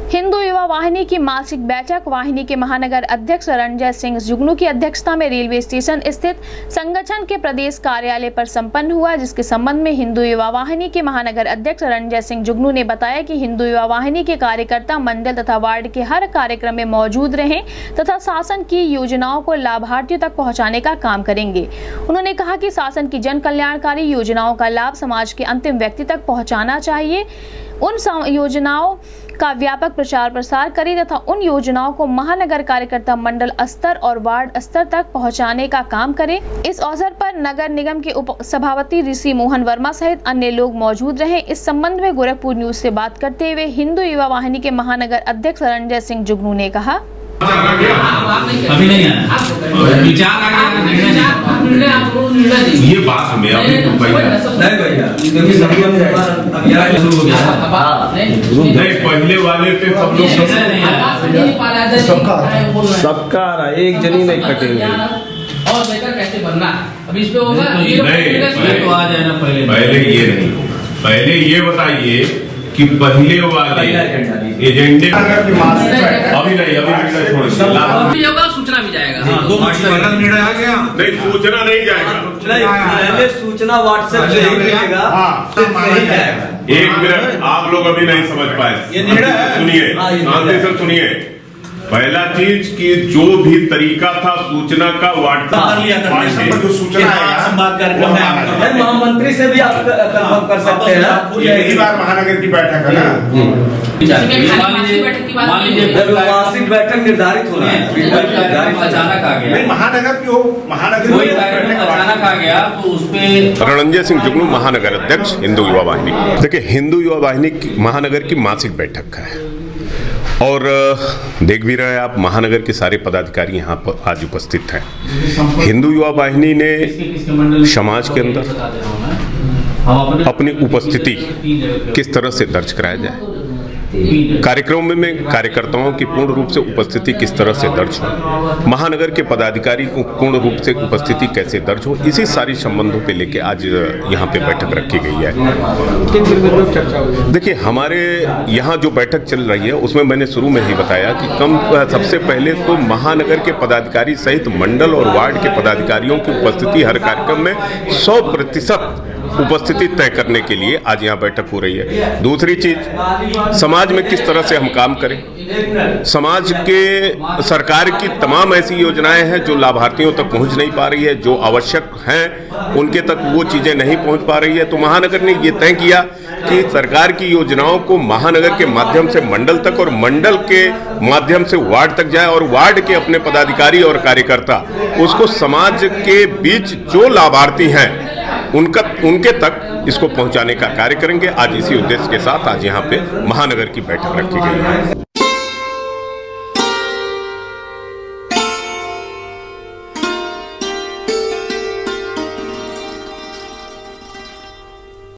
हिंदू युवा वाहिनी की मासिक बैठक वाहिनी के महानगर अध्यक्ष रणजय सिंह जुगनू की अध्यक्षता में रेलवे स्टेशन स्थित संगठन के प्रदेश कार्यालय पर संपन्न हुआ, जिसके संबंध में हिंदू युवा वाहिनी के महानगर अध्यक्ष रणजय सिंह जुगनू ने बताया कि हिंदू युवा वाहिनी के कार्यकर्ता मंडल तथा वार्ड के हर कार्यक्रम में मौजूद रहें तथा शासन की योजनाओं को लाभार्थियों तक पहुँचाने का काम करेंगे। उन्होंने कहा कि शासन की जन कल्याणकारी योजनाओं का लाभ समाज के अंतिम व्यक्ति तक पहुँचाना चाहिए, उन योजनाओं का व्यापक प्रचार प्रसार करें तथा उन योजनाओं को महानगर कार्यकर्ता मंडल स्तर और वार्ड स्तर तक पहुंचाने का काम करें। इस अवसर पर नगर निगम के उप सभापति ऋषि मोहन वर्मा सहित अन्य लोग मौजूद रहे। इस संबंध में गोरखपुर न्यूज से बात करते हुए हिंदू युवा वाहिनी के महानगर अध्यक्ष रणजय सिंह जुगनू ने कहा, अभी नहीं आया विचार ये बात में अभी तो नहीं पहले वाले पे सब लोग सबका एक जनी नहीं कटेंगे और बेहतर कैसे बनना अभी इस पे होगा। नहीं तो आ जाए ना, पहले ये नहीं, पहले ये बताइए कि पहले वाले एजेंडे अभी नहीं होगा, सूचना भी जाएगा। निर्णय आ गया नहीं, सूचना नहीं जाएगा, पहले सूचना व्हाट्सएप से ही मिलेगा। एक मिनट, आप लोग अभी नहीं समझ पाए, सुनिए शांति से सुनिए। पहला चीज कि जो भी तरीका था सूचना का व्हाट्सएप जो सूचना महामंत्री से भी आप कंफर्म कर सकते हैं। यही बार महानगर की बैठक है ना, मासिक बैठक निर्धारित होना है, अचानक आ गया, महानगर की हो, महानगर अचानक आ गया तो उसपे रणजय सिंह जुगनू महानगर अध्यक्ष हिंदू युवा वाहिनी। देखिए, हिंदू युवा वाहिनी महानगर की मासिक बैठक है और देख भी रहे आप महानगर के सारे पदाधिकारी यहाँ पर आज उपस्थित हैं। हिंदू युवा वाहिनी ने समाज के अंदर अपनी उपस्थिति किस तरह से दर्ज कराया जाए, कार्यक्रम में कार्यकर्ताओं की पूर्ण रूप से उपस्थिति किस तरह से दर्ज हो, महानगर के पदाधिकारी को पूर्ण रूप से उपस्थिति कैसे दर्ज हो, इसी सारी संबंधों पे लेके आज यहाँ पे बैठक रखी गई है। देखिए, हमारे यहाँ जो बैठक चल रही है उसमें मैंने शुरू में ही बताया कि सबसे पहले तो महानगर के पदाधिकारी सहित मंडल और वार्ड के पदाधिकारियों की उपस्थिति हर कार्यक्रम में 100% उपस्थिति तय करने के लिए आज यहाँ बैठक हो रही है। दूसरी चीज, समाज में किस तरह से हम काम करें, समाज के सरकार की तमाम ऐसी योजनाएं हैं जो लाभार्थियों तक पहुंच नहीं पा रही है, जो आवश्यक हैं उनके तक वो चीजें नहीं पहुंच पा रही है। तो महानगर ने ये तय किया कि सरकार की योजनाओं को महानगर के माध्यम से मंडल तक और मंडल के माध्यम से वार्ड तक जाए और वार्ड के अपने पदाधिकारी और कार्यकर्ता उसको समाज के बीच जो लाभार्थी हैं उनके तक इसको पहुंचाने का कार्य करेंगे। आज इसी उद्देश्य के साथ आज यहाँ पे महानगर की बैठक रखी गई है।